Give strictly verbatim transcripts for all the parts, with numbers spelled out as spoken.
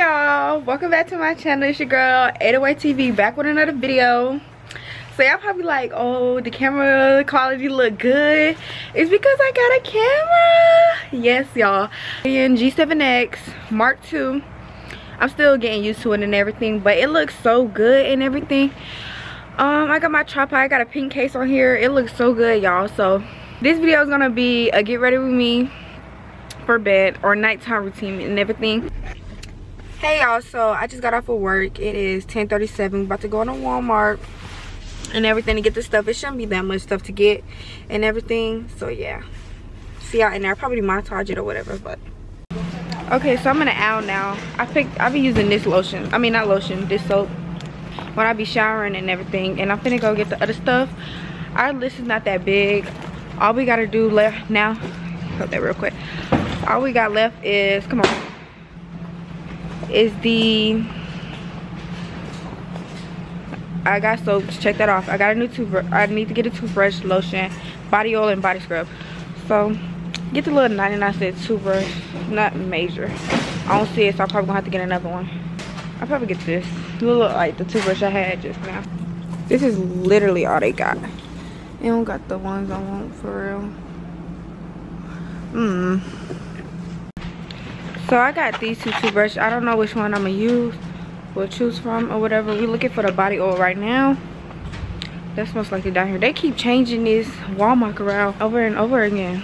y'all, welcome back to my channel. It's your girl eight oh eight T V, back with another video. So y'all probably like, oh, the camera quality look good. It's because I got a camera. Yes, y'all, in G seven X Mark two. I'm still getting used to it and everything, but it looks so good and everything. um I got my tripod, I got a pink case on here. It looks so good, y'all. So this video is gonna be a get ready with me for bed or nighttime routine and everything. Hey y'all, so I just got off of work. It is ten thirty-seven. About to go to Walmart and everything to get the stuff. It shouldn't be that much stuff to get and everything. So yeah, see y'all in there. I'll probably montage it or whatever. But okay, so I'm in the aisle now. I picked I'll be using this lotion. I mean not lotion, this soap when I be showering and everything. And I'm finna go get the other stuff. Our list is not that big. All we gotta do left now, hold that real quick. All we got left is, come on, is the, I got soaps, check that off. I got a new toothbrush. I need to get a toothbrush, lotion, body oil, and body scrub. So get the little ninety-nine cent toothbrush, not major. I don't see it, so I'm probably gonna have to get another one. I'll probably get this. It look like the toothbrush I had just now. This is literally all they got. They don't got the ones I want for real. Hmm. So I got these two toothbrushes. I don't know which one I'm gonna use or choose from or whatever. We're looking for the body oil right now. That's most likely down here. They keep changing this Walmart around over and over again.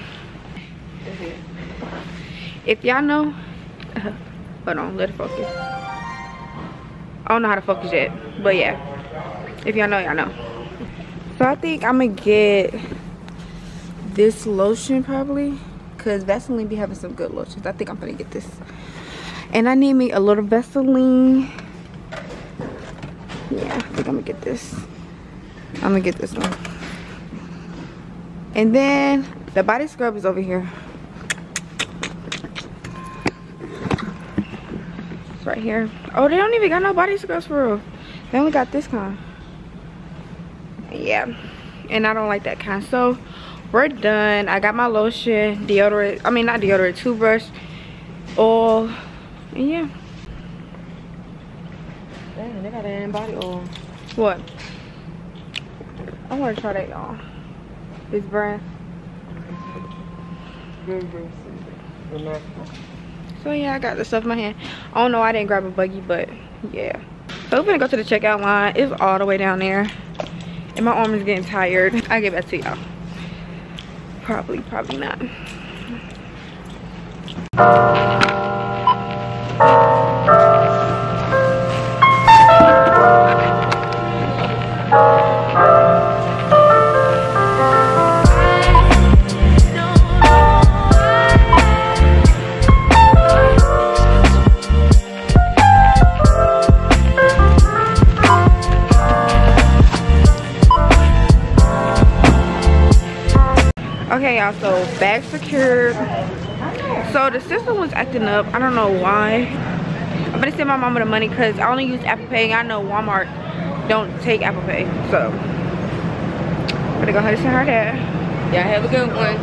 If y'all know, uh, hold on, let it focus. I don't know how to focus yet, but yeah. If y'all know, y'all know. So I think I'm gonna get this lotion probably, because Vaseline be having some good lotions. I think I'm gonna get this. And I need me a little Vaseline. Yeah, I think I'm gonna get this. I'm gonna get this one. And then the body scrub is over here. It's right here. Oh, they don't even got no body scrubs for real. They only got this kind. Yeah, and I don't like that kind. So we're done. I got my lotion, deodorant, I mean not deodorant, toothbrush, oil, and yeah. Damn, they got an body oil. What? I want to try that, y'all. This brand. So yeah, I got the stuff in my hand. I don't know, I didn't grab a buggy, but yeah. So we're gonna go to the checkout line. It's all the way down there. And my arm is getting tired. I'll get back to y'all. Probably, probably not. Okay y'all, so bag secured. So the system was acting up. I don't know why. I'm gonna send my mama the money because I only use Apple Pay. I know Walmart don't take Apple Pay, so I'm gonna go ahead and send her that. Yeah, have a good one.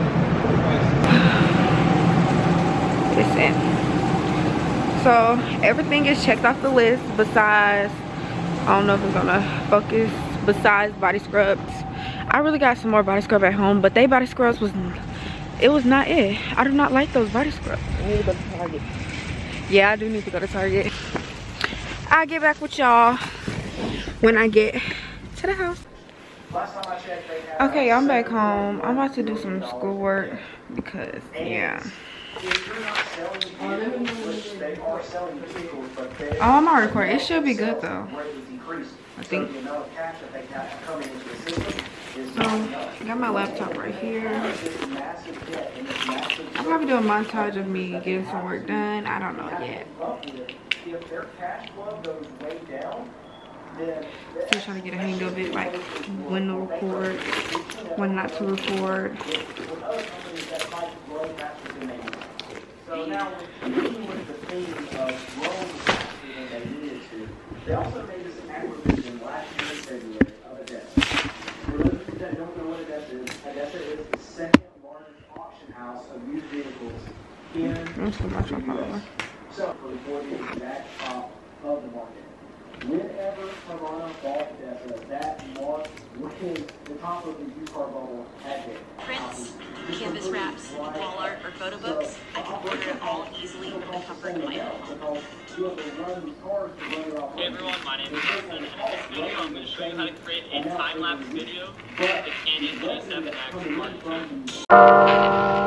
Listen, so everything is checked off the list besides, I don't know if it's gonna focus, besides body scrubs. I really got some more body scrub at home, but they body scrubs was, it was not it. I do not like those body scrubs. I need to go to Target. Yeah, I do need to go to Target. I'll get back with y'all when I get to the house. Okay, I'm back home. I'm about to do some schoolwork because, yeah. Oh, I'm not recording. It should be good though, I think. So, I got my laptop right here. I'll probably do a montage of me getting some work done. I don't know yet. Still trying to get a hang of it, like when to record, when not to record. So now, with the theme of Rome they needed to, they also made this acquisition last year in February of Odessa. For those of you that don't know what Odessa is, Odessa is the second largest auction house of used vehicles in the U S So for the exact top of the market. Whenever Carvana bought that, that mark, when the top of the used car bubble had been. Prints, canvas wraps, wall art, or photo books, I can order it all easily from the comfort of my own home. Hey everyone, my name is Justin, and in this video I'm going to show you how to create a time-lapse video with the Canon G seven X Mark two.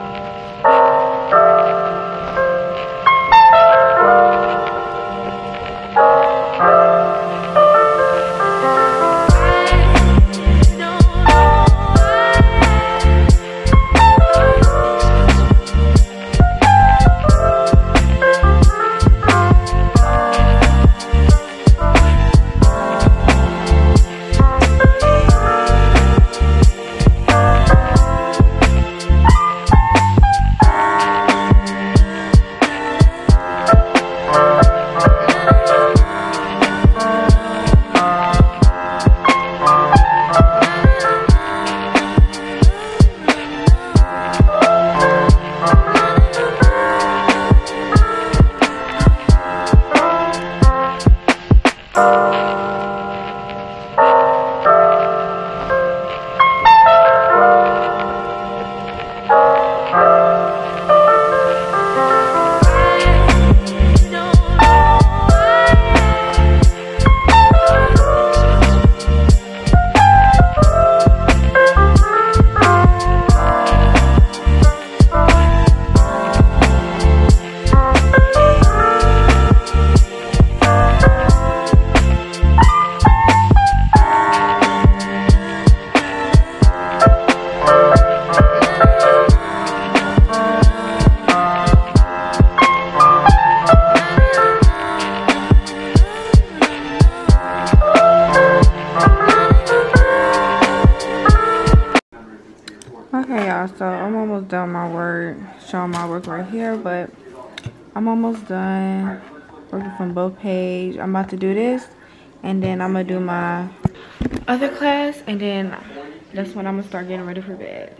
Okay, y'all, so I'm almost done my work, showing my work right here, but I'm almost done working from both pages. I'm about to do this, and then I'm gonna do my other class, and then that's when I'm gonna start getting ready for bed.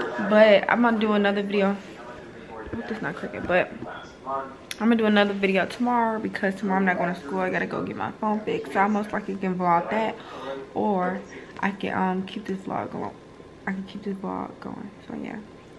But I'm gonna do another video. I hope it's not crooked, but I'm gonna do another video tomorrow because tomorrow I'm not going to school. I gotta go get my phone fixed, so I most likely can vlog that, or I can um keep this vlog going. I can keep this vlog going. So yeah.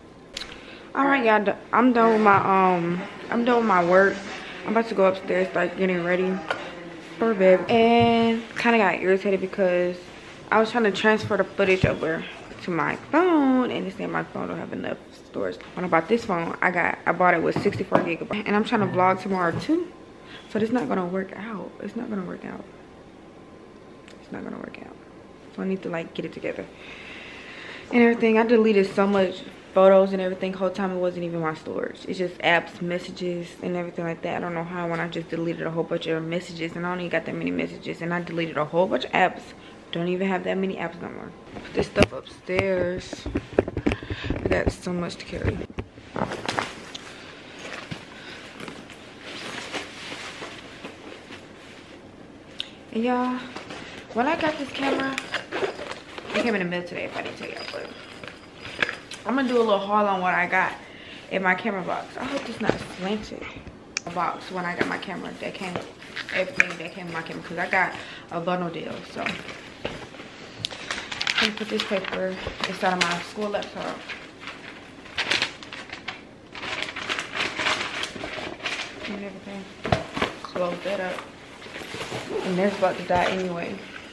All right, y'all. I'm done with my um. I'm done with my work. I'm about to go upstairs, start getting ready for bed, and kind of got irritated because I was trying to transfer the footage over to my phone, and it said my phone don't have enough storage. When I bought this phone, I got I bought it with sixty-four gigabytes, and I'm trying to vlog tomorrow too. So it's not gonna work out. It's not gonna work out. It's not gonna work out. So I need to like get it together. And everything, I deleted so much photos and everything. The whole time it wasn't even my storage. It's just apps, messages, and everything like that. I don't know how when I just deleted a whole bunch of messages, and I don't even got that many messages, and I deleted a whole bunch of apps. Don't even have that many apps no more. Put this stuff upstairs. I got so much to carry. And y'all, when I got this camera, it came in the mail today, if I didn't tell y'all, but I'm gonna do a little haul on what I got in my camera box. I hope it's not slanted. Box when I got my camera, that came, everything that came in my camera, because I got a bundle deal. So I'm gonna put this paper inside of my school laptop. And everything. Close that up. And that's about to die anyway.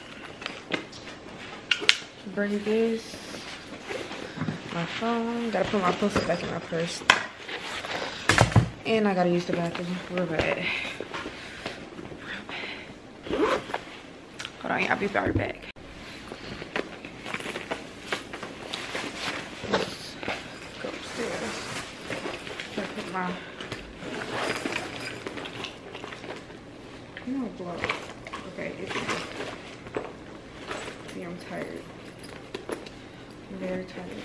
Bring this, my phone, gotta put my pencil back in my purse, and I gotta use the bathroom real bad. Real bad. Hold on, I'll be right back. Let's go upstairs. I put my, no blow. Okay, it's see, I'm tired. Very tired.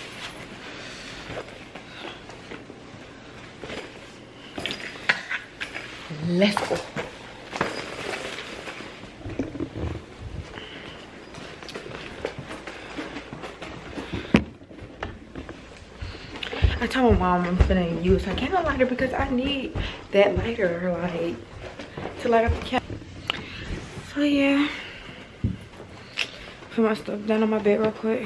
Let's go. I told my mom I'm gonna use her candle lighter because I need that lighter, like, to light up the candle. So yeah, put my stuff down on my bed real quick.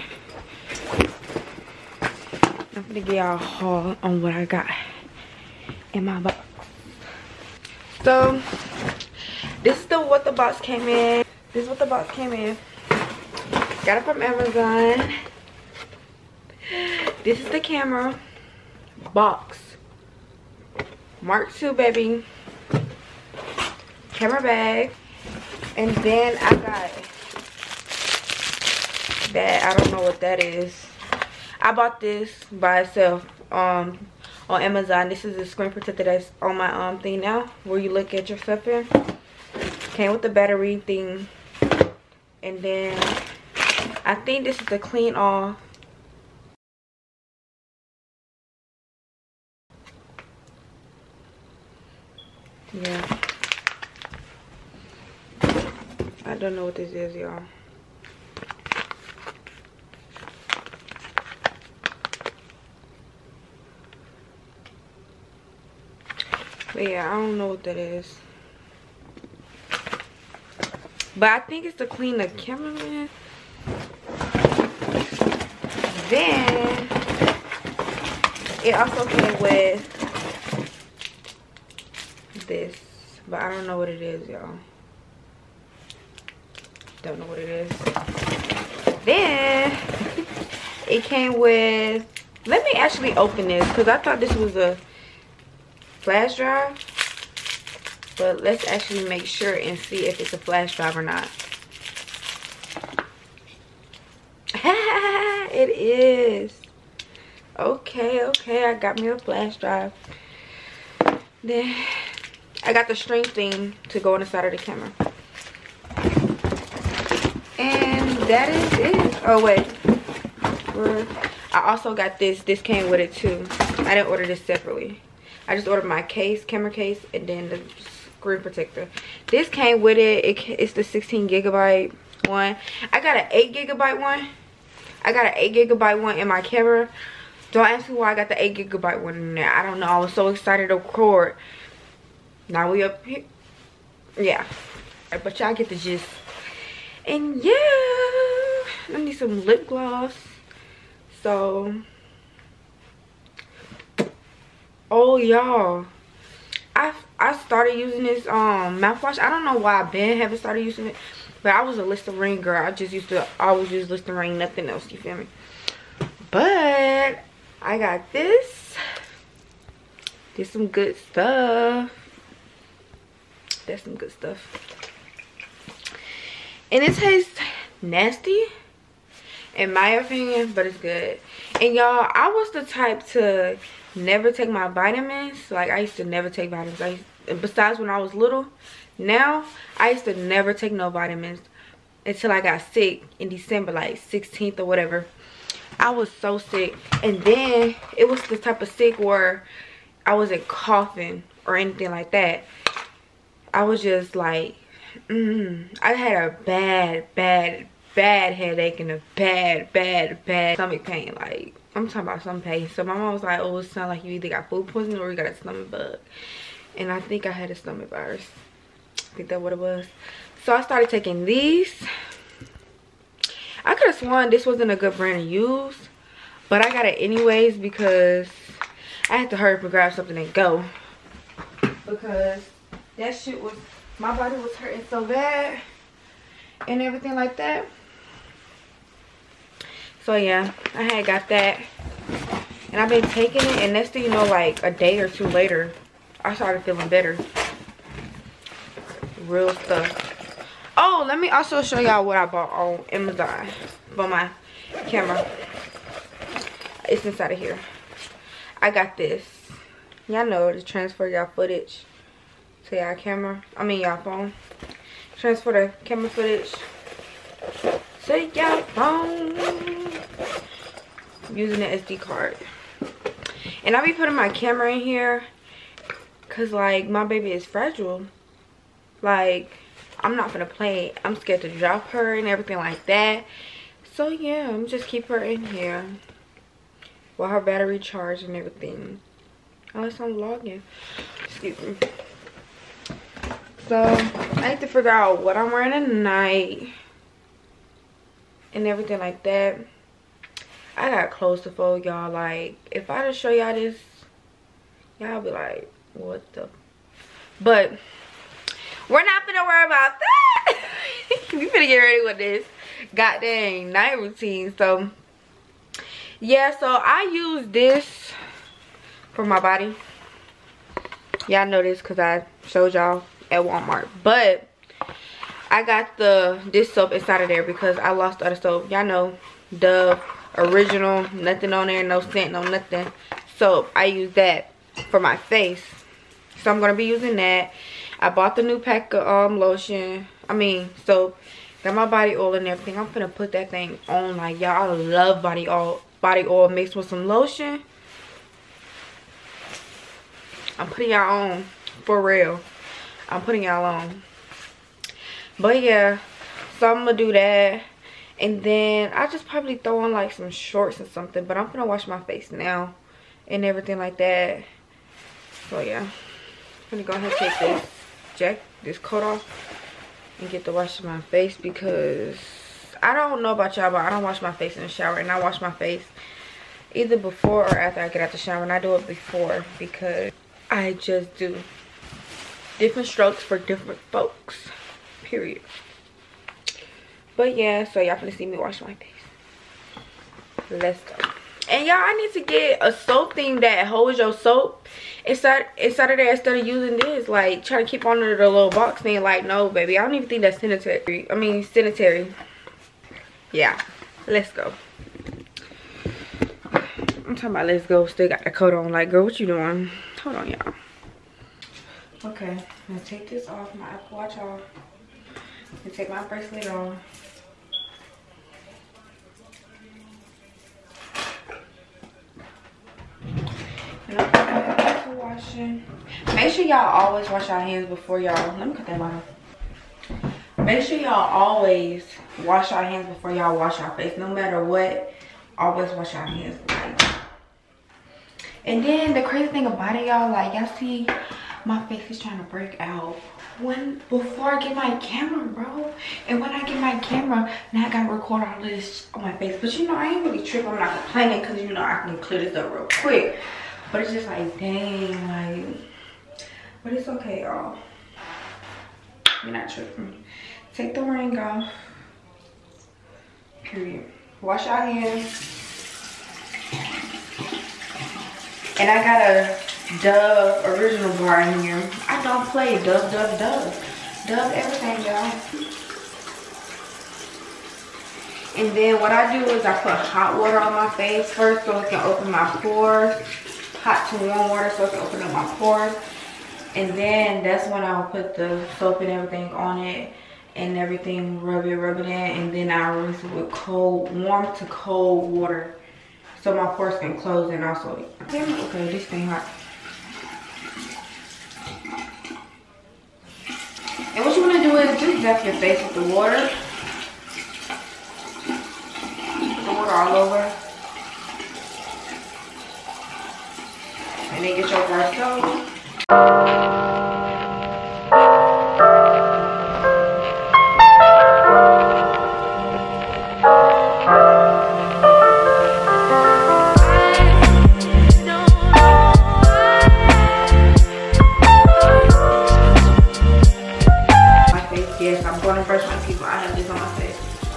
I'm gonna give y'all a haul on what I got in my box. So this is the what the box came in. This is what the box came in. Got it from Amazon. This is the camera box. Mark two, baby. Camera bag. And then I got that. I don't know what that is. I bought this by itself um on Amazon. This is a screen protector that's on my um thing now, where you look at your stuff in. Came with the battery thing. And then I think this is the clean off. Yeah. I don't know what this is, y'all. But yeah, I don't know what that is. But I think it's to clean the cameraman. Then it also came with this, but I don't know what it is, y'all. Don't know what it is. Then it came with, let me actually open this because I thought this was a flash drive, but let's actually make sure and see if it's a flash drive or not. It is. Okay, okay, I got me a flash drive. Then I got the string thing to go on the side of the camera. And that is it. Oh wait, I also got this. This came with it too. I didn't order this separately. I just ordered my case, camera case, and then the screen protector. This came with it. it it's the sixteen gigabyte one. I got an eight gigabyte one. I got an eight gigabyte one in my camera. Don't ask me why I got the eight gigabyte one in there. I don't know. I was so excited to record. Now we up here. Yeah. But y'all get the gist. And yeah, I need some lip gloss. So, oh y'all, I I started using this um mouthwash. I don't know why I been haven't started using it, but I was a Listerine girl. I just used to always use Listerine, nothing else. You feel me? But I got this. This some good stuff. That's some good stuff. And it tastes nasty in my opinion, but it's good. And y'all, I was the type to never take my vitamins. Like I used to never take vitamins. I used, besides when I was little, now I used to never take no vitamins until I got sick in December, like sixteenth or whatever. I was so sick. And then it was the type of sick where I wasn't coughing or anything like that. I was just like, mm, I had a bad, bad, bad headache and a bad, bad, bad stomach pain. Like, I'm talking about some pain. So my mom was like, oh, it sounds like you either got food poisoning or you got a stomach bug. And I think I had a stomach virus. I think that's what it was. So I started taking these. I could have sworn this wasn't a good brand to use, but I got it anyways because I had to hurry up and grab something and go. Because that shit was, my body was hurting so bad and everything like that. So yeah, I had got that and I've been taking it, and next thing you know, like a day or two later, I started feeling better. Real stuff. Oh, let me also show y'all what I bought on Amazon for my camera. It's inside of here. I got this. Y'all know to transfer y'all footage to y'all camera. I mean y'all phone. Transfer the camera footage to y'all phone using the S D card. And I be putting my camera in here cause like my baby is fragile. Like, I'm not gonna play it. I'm scared to drop her and everything like that. So yeah, I'm just keep her in here. while her battery charged and everything. Unless I'm vlogging. Excuse me. So I need to figure out what I'm wearing tonight and everything like that. I got clothes to fold, y'all. Like, if I just show y'all this, y'all be like, what the? But we're not gonna worry about that. We finna get ready with this goddamn night routine. So yeah, so I use this for my body. Y'all know this because I showed y'all at Walmart. But I got the this soap inside of there because I lost the other soap. Y'all know, Dove original, nothing on there, no scent, no nothing. So I use that for my face. So I'm gonna be using that. I bought the new pack of um lotion. I mean soap. Got my body oil and everything. I'm gonna put that thing on. Like, y'all, I love body oil. Body oil mixed with some lotion. I'm putting y'all on for real. I'm putting y'all on. But yeah, so I'm gonna do that. And then I just probably throw on like some shorts or something. But I'm gonna wash my face now and everything like that. So yeah, I'm gonna go ahead and take this jack, this coat off and get to wash my face because I don't know about y'all, but I don't wash my face in the shower. And I wash my face either before or after I get out the shower. And I do it before because I just do different strokes for different folks, period. But yeah, so y'all finna see me wash my face. Let's go. And y'all, I need to get a soap thing that holds your soap inside inside of there instead of using this. Like, trying to keep on under the little box thing. Like, no, baby, I don't even think that's sanitary. I mean, sanitary. Yeah, let's go. I'm talking about let's go. Still got the coat on. Like, girl, what you doing? Hold on, y'all. Okay, I'm gonna take this off, my Apple Watch off. I'm gonna take my bracelet off. And I'm gonna go back to washing. Make sure y'all always wash your hands before y'all. Let me cut that bottle. Make sure y'all always wash your hands before y'all wash your face. No matter what, always wash your hands. And then the crazy thing about it, y'all, like, y'all see my face is trying to break out when before I get my camera, bro. And when I get my camera, now I gotta record all this on my face. But you know, I ain't really tripping. I'm not complaining because you know I can clear this up real quick. But it's just like, dang, like, but it's okay, y'all. You're not tripping. Take the ring off. Period. Wash your hands. And I got a Dove original bar in here. I don't play Dove, Dove, Dove. Dove everything, y'all. And then what I do is I put hot water on my face first so it can open my pores. Hot to warm water so it can open up my pores. And then that's when I'll put the soap and everything on it and everything, rub it, rub it in. And then I'll rinse it with cold, warm to cold water so my pores can close. And also, okay, this thing hot. And what you want to do is just zap your face with the water. Put the water all over. And then get your bar soap. Yes, I'm going to brush my teeth. I have this on my face.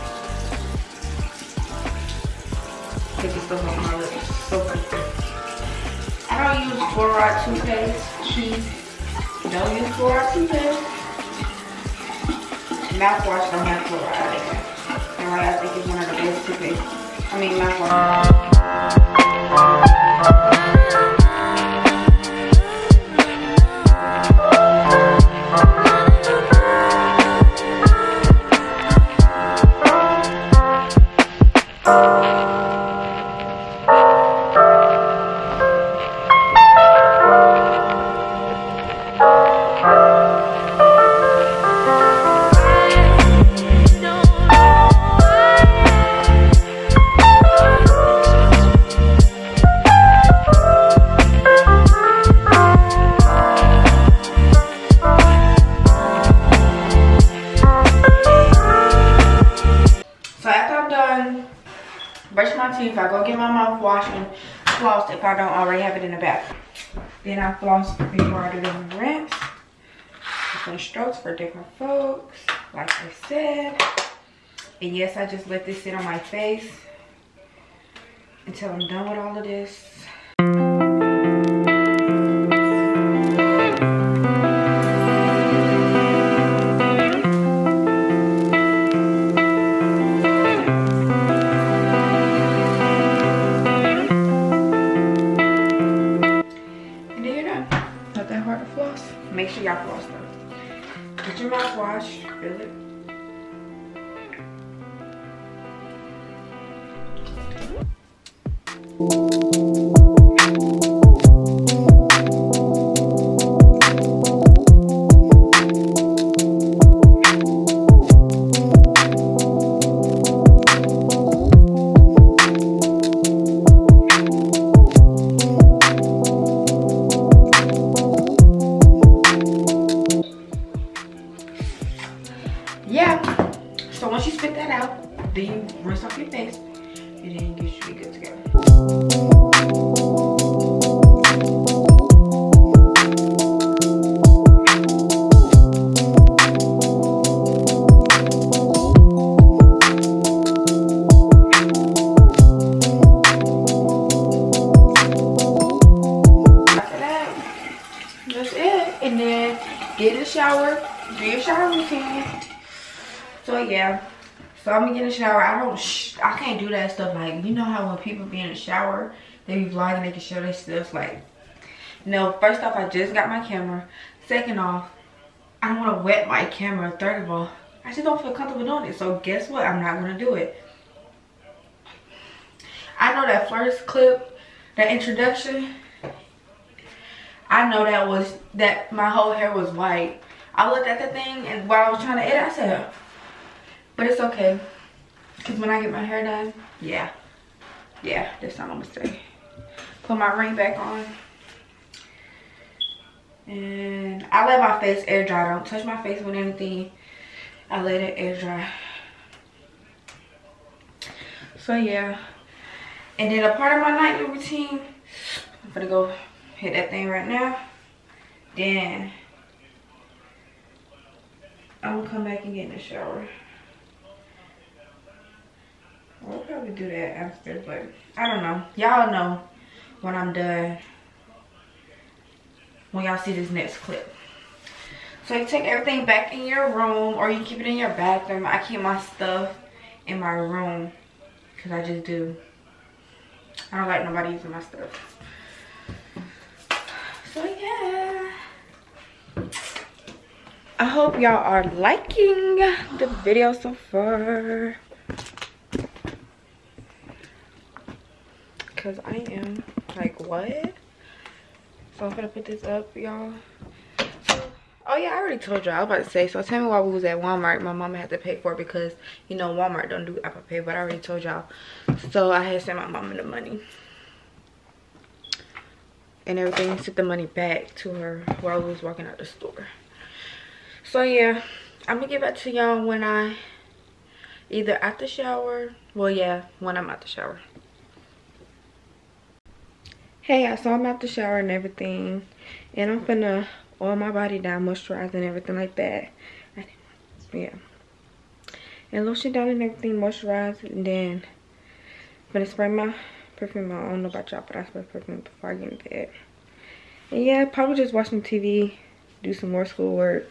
Take this stuff off my lips. So funny. I don't use fluoride toothpaste. Don't use fluoride toothpaste. Mouthwash don't have fluoride in it. And I think it's one of the best toothpaste. I mean mouthwash. mouthwash and floss if I don't already have it in the bag. Then I floss before I do the rinse. Different strokes for different folks, like I said. And yes, I just let this sit on my face until I'm done with all of this. Make sure y'all floss though. Get your mouthwash, fill it. Yeah, so once you spit that out, then you rinse off your face, and then you should be good to go. After that, that's it. And then get in the shower, do your shower routine. So yeah, so I'm gonna get in the shower. I don't, sh I can't do that stuff. Like, you know how when people be in the shower, they be vlogging, they can show their stuff. Like, no, first off, I just got my camera. Second off, I don't want to wet my camera. Third of all, I just don't feel comfortable doing it. So guess what? I'm not gonna do it. I know that first clip, that introduction, I know that was, that my whole hair was white. I looked at the thing, and while I was trying to edit, I said, but it's okay, because when I get my hair done, yeah, yeah, that's all I'm gonna say. Put my ring back on. And I let my face air dry. I don't touch my face with anything. I let it air dry. So yeah. And then a part of my nightly routine, I'm gonna go hit that thing right now. Then I'm gonna come back and get in the shower. I'll probably do that after, but I don't know. Y'all know when I'm done, when y'all see this next clip. So you take everything back in your room, or you keep it in your bathroom. I keep my stuff in my room because I just do. I don't like nobody using my stuff. So yeah, I hope y'all are liking the video so far, because I am. Like, what? So I'm gonna put this up, y'all. So, oh yeah, I already told y'all. I was about to say, so tell me why we was at Walmart. My mama had to pay for it because, you know, Walmart don't do Apple Pay, but I already told y'all. So I had sent my mama the money and everything, sent the money back to her while we was walking out the store. So yeah, I'm gonna get back to y'all when I either at the shower. Well, yeah, when I'm at the shower. Hey, y'all, so I'm out the shower and everything, and I'm gonna oil my body down, moisturize and everything like that. Yeah, and lotion down and everything, moisturize, and then I'm gonna spray my perfume. I don't know about y'all, but I spray perfume before I get in bed. And yeah, probably just watch some T V, do some more schoolwork.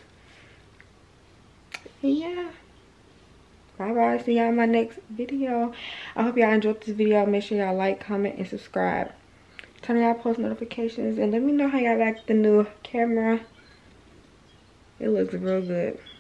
And yeah, bye bye. See y'all in my next video. I hope y'all enjoyed this video. Make sure y'all like, comment, and subscribe. Turn on y'all post notifications, and let me know how y'all like the new camera. It looks real good.